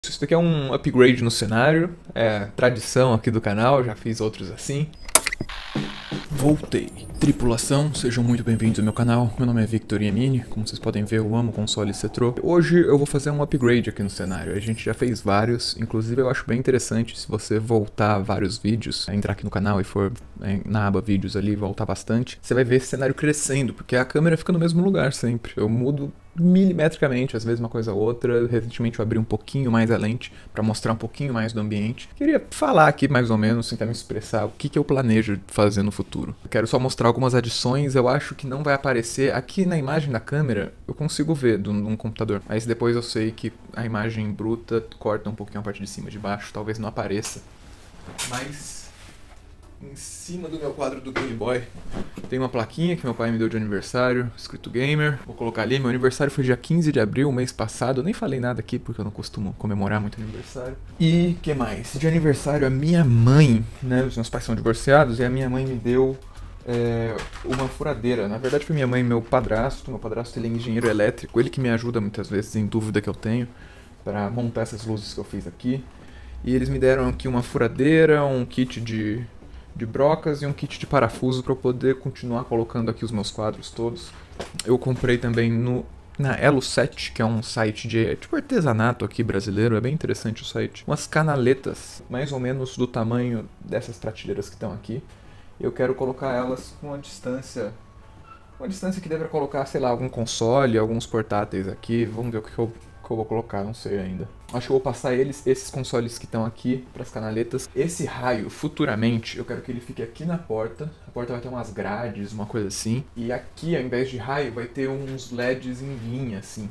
Isso daqui é um upgrade no cenário, é tradição aqui do canal, já fiz outros assim. Voltei. Tripulação, sejam muito bem-vindos ao meu canal. Meu nome é Victor Yamini, como vocês podem ver eu amo consoles retrô. Hoje eu vou fazer um upgrade aqui no cenário, a gente já fez vários, inclusive eu acho bem interessante se você voltar vários vídeos, entrar aqui no canal e for na aba vídeos ali, voltar bastante, você vai ver esse cenário crescendo, porque a câmera fica no mesmo lugar sempre, eu mudo milimetricamente, às vezes uma coisa ou outra. Recentemente eu abri um pouquinho mais a lente para mostrar um pouquinho mais do ambiente. Queria falar aqui mais ou menos, tentar me expressar o que eu planejo fazer no futuro. Eu quero só mostrar algumas adições, eu acho que não vai aparecer aqui na imagem da câmera, eu consigo ver de um computador, mas depois eu sei que a imagem bruta corta um pouquinho a parte de cima e de baixo, talvez não apareça. Mas em cima do meu quadro do Game Boy tem uma plaquinha que meu pai me deu de aniversário, escrito Gamer. Vou colocar ali, meu aniversário foi dia 15 de abril, mês passado. Eu nem falei nada aqui porque eu não costumo comemorar muito aniversário. E que mais? De aniversário a minha mãe, né, os meus pais são divorciados e a minha mãe me deu uma furadeira. Na verdade foi minha mãe e meu padrasto. Meu padrasto ele é engenheiro elétrico, ele que me ajuda muitas vezes em dúvida que eu tenho para montar essas luzes que eu fiz aqui. E eles me deram aqui uma furadeira, um kit de brocas e um kit de parafuso para eu poder continuar colocando aqui os meus quadros todos. Eu comprei também na Elo7, que é um site de tipo artesanato aqui brasileiro, é bem interessante o site. Umas canaletas, mais ou menos do tamanho dessas prateleiras que estão aqui. Eu quero colocar elas com uma distância que deve colocar, sei lá, algum console, alguns portáteis aqui. Vamos ver o que eu vou colocar, não sei ainda. Acho que eu vou passar esses consoles que estão aqui para as canaletas. Esse raio, futuramente, eu quero que ele fique aqui na porta. A porta vai ter umas grades, uma coisa assim. E aqui, ao invés de raio, vai ter uns LEDs em linha, assim.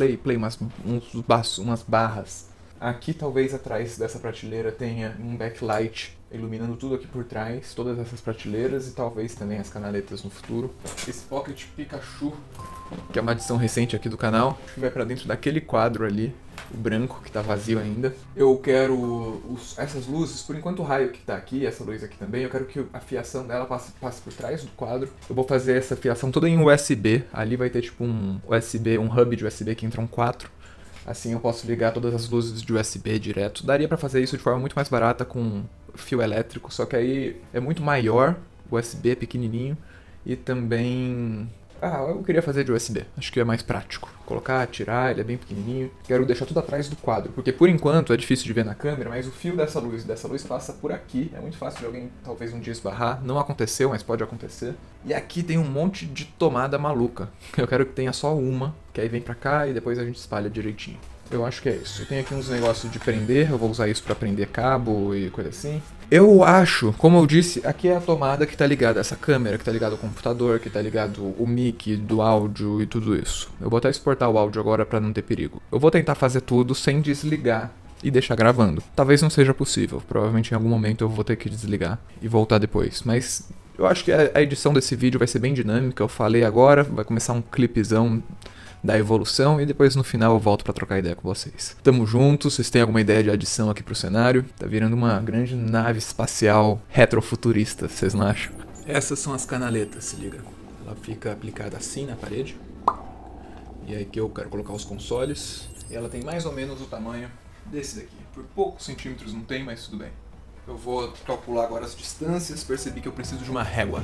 Umas barras. Aqui, talvez, atrás dessa prateleira tenha um backlight iluminando tudo aqui por trás, todas essas prateleiras e talvez também as canaletas no futuro. Esse Pocket Pikachu, que é uma adição recente aqui do canal, que vai pra dentro daquele quadro ali, o branco, que tá vazio ainda. Eu quero essas luzes, por enquanto o raio que tá aqui, essa luz aqui também, eu quero que a fiação dela passe por trás do quadro. Eu vou fazer essa fiação toda em USB, ali vai ter tipo um hub de USB que entram 4. Assim eu posso ligar todas as luzes de USB direto. Daria pra fazer isso de forma muito mais barata com fio elétrico, só que aí é muito maior, o USB é pequenininho e também... eu queria fazer de USB, acho que é mais prático. Colocar, tirar, ele é bem pequenininho. Quero deixar tudo atrás do quadro, porque por enquanto é difícil de ver na câmera, mas o fio dessa luz passa por aqui. É muito fácil de alguém talvez um dia esbarrar. Não aconteceu, mas pode acontecer. E aqui tem um monte de tomada maluca. Eu quero que tenha só uma, que aí vem pra cá e depois a gente espalha direitinho. Eu acho que é isso. Eu tenho aqui uns negócios de prender, eu vou usar isso pra prender cabo e coisa assim. Eu acho, como eu disse, aqui é a tomada que tá ligada, essa câmera que tá ligada ao computador, que tá ligado o mic do áudio e tudo isso. Eu vou até exportar o áudio agora pra não ter perigo. Eu vou tentar fazer tudo sem desligar e deixar gravando. Talvez não seja possível, provavelmente em algum momento eu vou ter que desligar e voltar depois, mas eu acho que a edição desse vídeo vai ser bem dinâmica. Eu falei agora, vai começar um clipezão da evolução e depois no final eu volto pra trocar ideia com vocês. Tamo junto, vocês têm alguma ideia de adição aqui pro cenário? Tá virando uma grande nave espacial retrofuturista, vocês não acham? Essas são as canaletas, se liga. Ela fica aplicada assim na parede. E aí aqui eu quero colocar os consoles. E ela tem mais ou menos o tamanho desse daqui. Por poucos centímetros não tem, mas tudo bem. Eu vou calcular agora as distâncias, percebi que eu preciso de uma régua.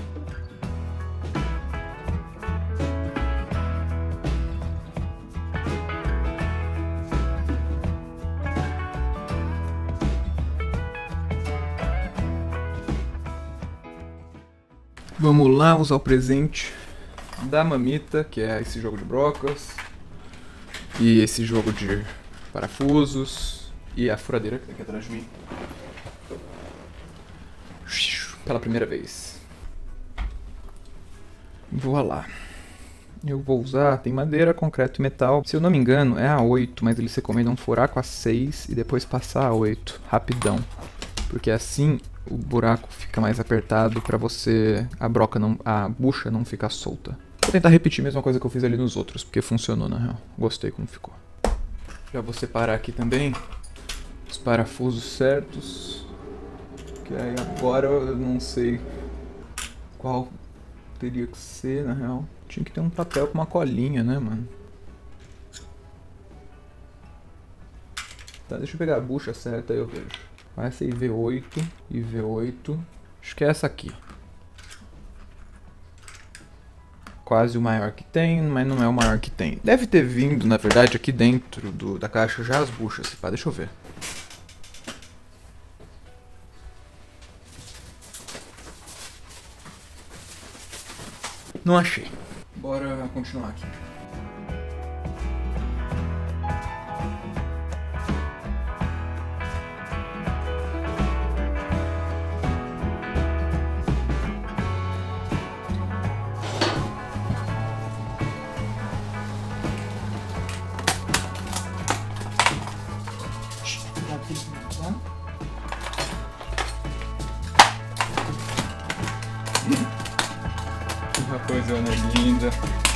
Vamos lá usar o presente da Mamita, que é esse jogo de brocas, e esse jogo de parafusos, e a furadeira que tá aqui atrás de mim. Pela primeira vez. Vou lá. Eu vou usar, tem madeira, concreto e metal. Se eu não me engano é a 8, mas eles recomendam furar com a 6 e depois passar a 8, rapidão. Porque assim o buraco fica mais apertado pra você, a bucha não ficar solta. Vou tentar repetir a mesma coisa que eu fiz ali nos outros, porque funcionou na real. Gostei como ficou. Já vou separar aqui também os parafusos certos. Que aí agora eu não sei qual teria que ser na real. Tinha que ter um papel com uma colinha, né, mano? Tá, deixa eu pegar a bucha certa aí eu vejo. Vai ser IV8 e V8. Acho que é essa aqui. Quase o maior que tem, mas não é o maior que tem. Deve ter vindo, na verdade, aqui dentro da caixa já as buchas. Pá, deixa eu ver. Não achei. Bora continuar aqui. Uma coisona linda.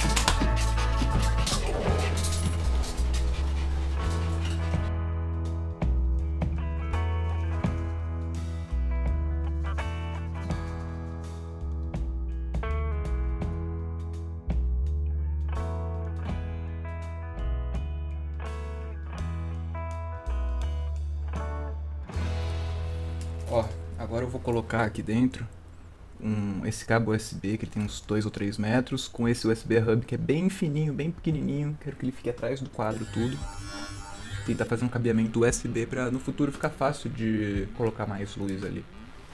Ó, agora eu vou colocar aqui dentro esse cabo USB que ele tem uns 2 ou 3 metros, com esse USB hub que é bem fininho, bem pequenininho. Quero que ele fique atrás do quadro tudo. Tentar fazer um cabeamento USB para no futuro ficar fácil de colocar mais luz ali.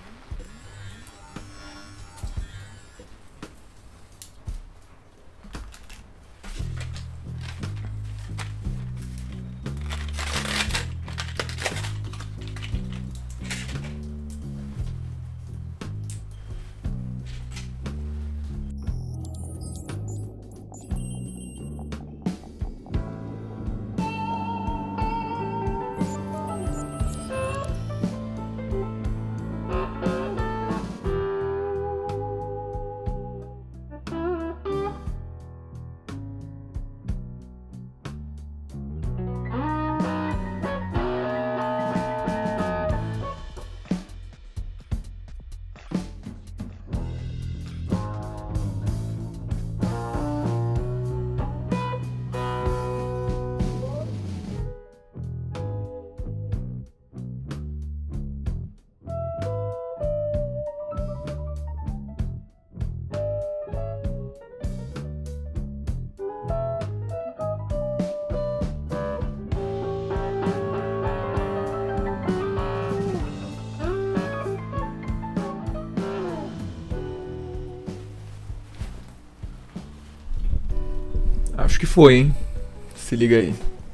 Acho que foi, hein? Se liga aí.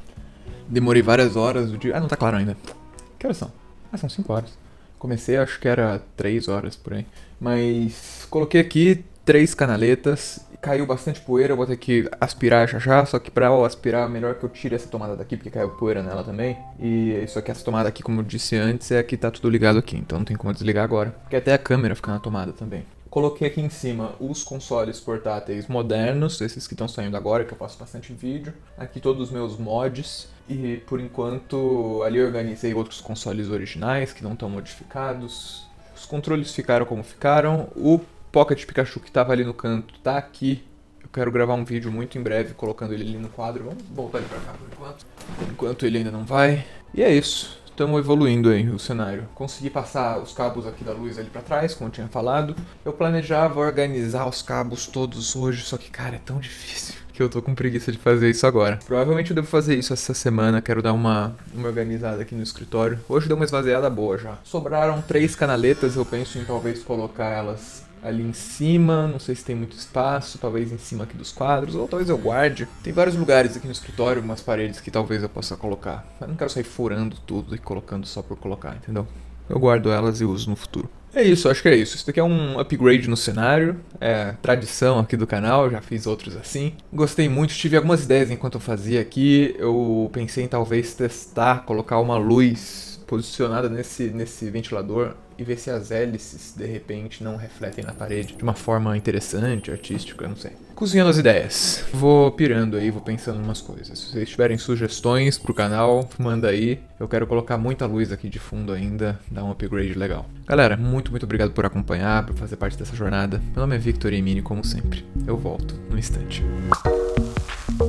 Demorei várias horas do dia. Ah, não tá claro ainda. Que horas são? Ah, são 5 horas. Comecei, acho que era 3 horas por aí. Mas coloquei aqui 3 canaletas. Caiu bastante poeira, eu vou ter que aspirar já. Só que pra eu aspirar, melhor que eu tire essa tomada daqui, porque caiu poeira nela também. E isso aqui, essa tomada aqui, como eu disse antes, é que tá tudo ligado aqui. Então não tem como desligar agora. Porque até a câmera fica na tomada também. Coloquei aqui em cima os consoles portáteis modernos, esses que estão saindo agora, que eu faço bastante vídeo. Aqui todos os meus mods. E por enquanto ali eu organizei outros consoles originais que não estão modificados. Os controles ficaram como ficaram. O Pocket Pikachu que estava ali no canto tá aqui. Eu quero gravar um vídeo muito em breve colocando ele ali no quadro. Vamos voltar ele pra cá por enquanto. Por enquanto ele ainda não vai. E é isso. Estamos evoluindo aí o cenário. Consegui passar os cabos aqui da luz ali pra trás, como eu tinha falado. Eu planejava organizar os cabos todos hoje, só que, cara, é tão difícil que eu tô com preguiça de fazer isso agora. Provavelmente eu devo fazer isso essa semana, quero dar uma organizada aqui no escritório. Hoje deu uma esvaziada boa já. Sobraram 3 canaletas, eu penso em talvez colocar elas ali em cima, não sei se tem muito espaço, talvez em cima aqui dos quadros, ou talvez eu guarde. Tem vários lugares aqui no escritório, umas paredes que talvez eu possa colocar. Mas não quero sair furando tudo e colocando só por colocar, entendeu? Eu guardo elas e uso no futuro. É isso, acho que é isso. Isso daqui é um upgrade no cenário, é tradição aqui do canal, já fiz outros assim. Gostei muito, tive algumas ideias enquanto eu fazia aqui. Eu pensei em talvez testar, colocar uma luz posicionada nesse ventilador e ver se as hélices de repente não refletem na parede de uma forma interessante, artística, não sei. Cozinhando as ideias. Vou pirando aí, vou pensando em umas coisas. Se vocês tiverem sugestões pro canal, manda aí. Eu quero colocar muita luz aqui de fundo ainda, dar um upgrade legal. Galera, muito obrigado por acompanhar, por fazer parte dessa jornada. Meu nome é Victor Emini, como sempre. Eu volto no instante.